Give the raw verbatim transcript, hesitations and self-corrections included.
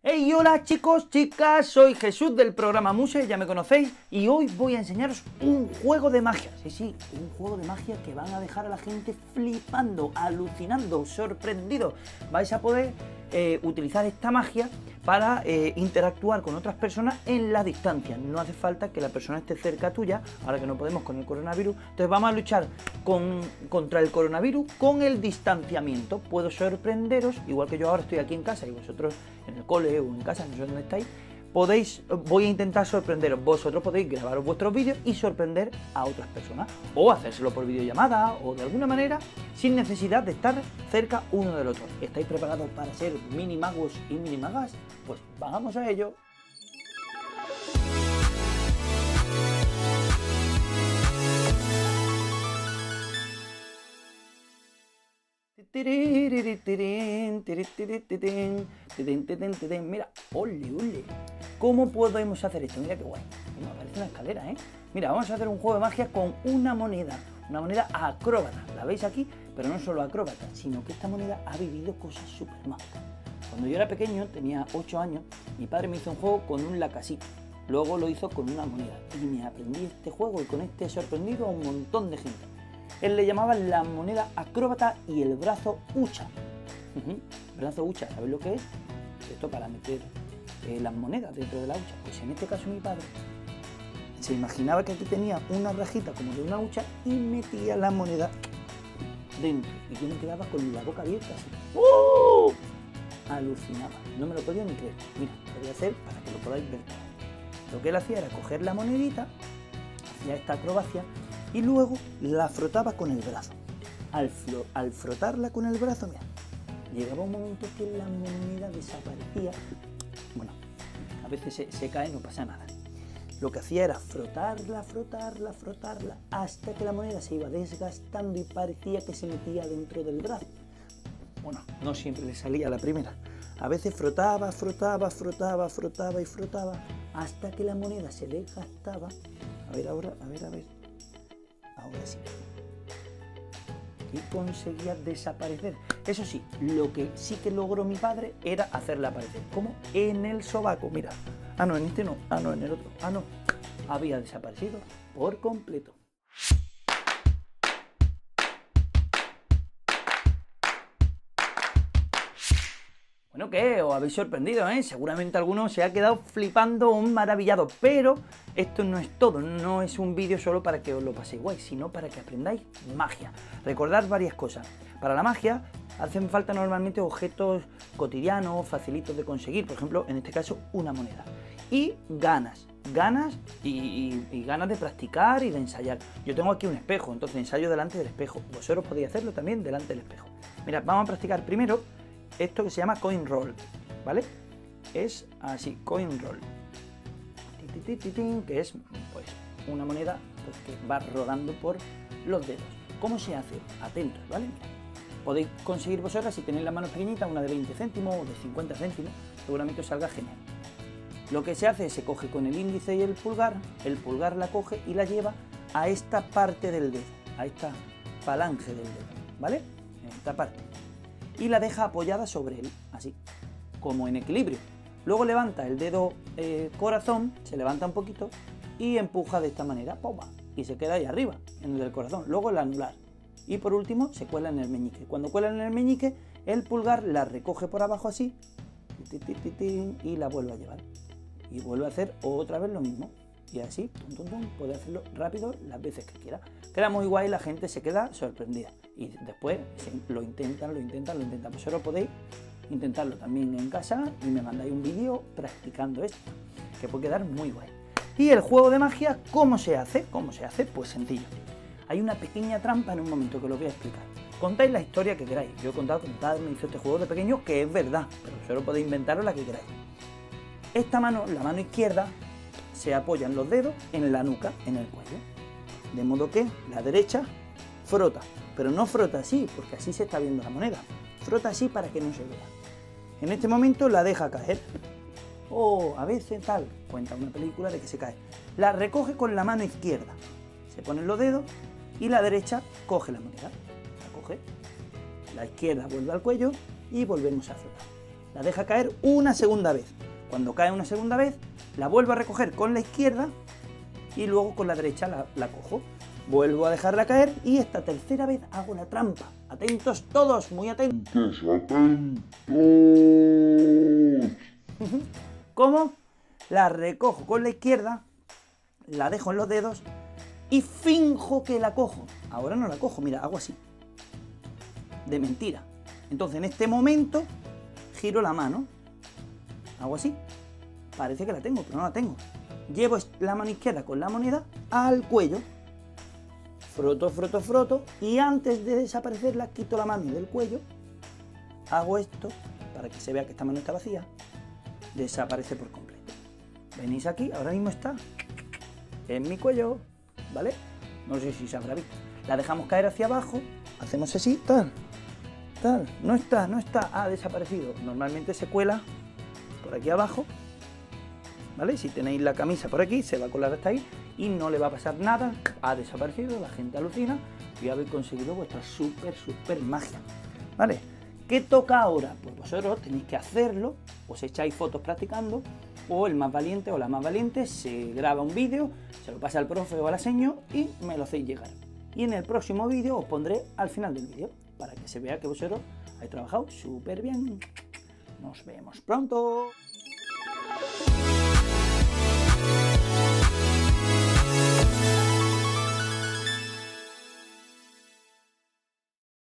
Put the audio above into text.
Hey, hola chicos, chicas, soy Jesús del programa Muse, ya me conocéis, y hoy voy a enseñaros un juego de magia. Sí, sí, un juego de magia que van a dejar a la gente flipando, alucinando, sorprendido. Vais a poder eh, utilizar esta magia para eh, interactuar con otras personas en la distancia. No hace falta que la persona esté cerca tuya, ahora que no podemos con el coronavirus. Entonces vamos a luchar con, contra el coronavirus con el distanciamiento. Puedo sorprenderos, igual que yo ahora estoy aquí en casa y vosotros en el cole o en casa, no sé dónde estáis. Podéis, voy a intentar sorprenderos. Vosotros podéis grabaros vuestros vídeos y sorprender a otras personas, o hacérselo por videollamada o de alguna manera sin necesidad de estar cerca uno del otro. ¿Estáis preparados para ser mini magos y mini magas? Pues vamos a ello. Mira, ole, ole. ¿Cómo podemos hacer esto? Mira qué guay. Me parece una escalera, ¿eh? Mira, vamos a hacer un juego de magia con una moneda. Una moneda acróbata. La veis aquí, pero no solo acróbata, sino que esta moneda ha vivido cosas súper mágicas. Cuando yo era pequeño, tenía ocho años, mi padre me hizo un juego con un lacasito. Luego lo hizo con una moneda. Y me aprendí este juego y con este he sorprendido a un montón de gente. Él le llamaba la moneda acróbata y el brazo hucha. Uh-huh. Brazo hucha, ¿sabéis lo que es? Esto para meter eh, las monedas dentro de la hucha. Pues en este caso mi padre se imaginaba que aquí tenía una rajita como de una hucha y metía la moneda dentro. Y yo me quedaba con la boca abierta así. ¡Uh! Alucinaba, no me lo podía ni creer. Mira, lo voy a hacer para que lo podáis ver. Lo que él hacía era coger la monedita, hacía esta acrobacia y luego la frotaba con el brazo. Al, al frotarla con el brazo, mira, llegaba un momento que la moneda desaparecía. Bueno, a veces se, se cae, no pasa nada. Lo que hacía era frotarla, frotarla, frotarla, hasta que la moneda se iba desgastando y parecía que se metía dentro del brazo. Bueno, no siempre le salía a la primera. A veces frotaba, frotaba, frotaba, frotaba y frotaba, hasta que la moneda se desgastaba. A ver ahora, a ver, a ver. Ahora sí. Y conseguía desaparecer. Eso sí, lo que sí que logró mi padre era hacerla aparecer. ¿Cómo? En el sobaco, mira. Ah, no, en este no. Ah, no, en el otro. Ah, no. Había desaparecido por completo. Bueno, ¿qué? Os habéis sorprendido, ¿eh? Seguramente alguno se ha quedado flipando o maravillado, pero esto no es todo, no es un vídeo solo para que os lo paséis guay, sino para que aprendáis magia. Recordad varias cosas. Para la magia hacen falta normalmente objetos cotidianos, facilitos de conseguir, por ejemplo, en este caso, una moneda. Y ganas, ganas y, y, y ganas de practicar y de ensayar. Yo tengo aquí un espejo, entonces ensayo delante del espejo. Vosotros podéis hacerlo también delante del espejo. Mirad, vamos a practicar primero esto que se llama coin roll, ¿vale? Es así, coin roll, que es pues una moneda pues, que va rodando por los dedos. ¿Cómo se hace? Atentos, ¿vale? Podéis conseguir vosotras, si tenéis las manos pequeñitas, una de veinte céntimos o de cincuenta céntimos, seguramente os salga genial. Lo que se hace es se coge con el índice y el pulgar, el pulgar la coge y la lleva a esta parte del dedo, a esta falange del dedo, ¿vale? En esta parte. Y la deja apoyada sobre él, así, como en equilibrio. Luego levanta el dedo eh, corazón, se levanta un poquito y empuja de esta manera, ¡pum!, y se queda ahí arriba, en el del corazón. Luego el anular. Y por último se cuela en el meñique. Cuando cuela en el meñique, el pulgar la recoge por abajo así y la vuelve a llevar. Y vuelve a hacer otra vez lo mismo. Y así, tum, tum, tum, puede hacerlo rápido las veces que quiera. Queda muy guay, la gente se queda sorprendida. Y después lo intentan, lo intentan, lo intentan. Vosotros podéis intentarlo también en casa y me mandáis un vídeo practicando esto, que puede quedar muy guay. Y el juego de magia, ¿cómo se hace? ¿Cómo se hace? Pues sencillo. Hay una pequeña trampa en un momento que lo voy a explicar. Contáis la historia que queráis. Yo he contado que mi padre me hizo este juego de pequeño, que es verdad, pero vosotros podéis inventaros la que queráis. Esta mano, la mano izquierda, se apoyan los dedos en la nuca, en el cuello. De modo que la derecha frota, pero no frota así, porque así se está viendo la moneda. Frota así para que no se vea. En este momento la deja caer. O a veces tal, cuenta una película de que se cae. La recoge con la mano izquierda. Se ponen los dedos y la derecha coge la moneda. La coge. La izquierda vuelve al cuello y volvemos a frotar. la deja caer una segunda vez. Cuando cae una segunda vez, la vuelvo a recoger con la izquierda y luego con la derecha la, la cojo. Vuelvo a dejarla caer y esta tercera vez hago la trampa. Atentos todos, muy atentos. Atentos. ¿Cómo? La recojo con la izquierda, la dejo en los dedos y finjo que la cojo. Ahora no la cojo, mira, hago así. De mentira. Entonces en este momento giro la mano. Hago así. Parece que la tengo, pero no la tengo. Llevo la mano izquierda con la moneda al cuello. Froto, froto, froto. Y antes de desaparecerla, quito la mano del cuello. Hago esto para que se vea que esta mano está vacía. Desaparece por completo. Venís aquí, ahora mismo está en mi cuello, ¿vale? No sé si se habrá visto. La dejamos caer hacia abajo. Hacemos así, tal, tal. No está, no está. Ha desaparecido. Normalmente se cuela por aquí abajo. ¿Vale? Si tenéis la camisa por aquí, se va a colar hasta ahí y no le va a pasar nada. Ha desaparecido, la gente alucina y habéis conseguido vuestra súper, súper magia. ¿Vale? ¿Qué toca ahora? Pues vosotros tenéis que hacerlo, os echáis fotos practicando, o el más valiente o la más valiente se graba un vídeo, se lo pasa al profe o a la seño y me lo hacéis llegar. Y en el próximo vídeo os pondré al final del vídeo, para que se vea que vosotros habéis trabajado súper bien. Nos vemos pronto.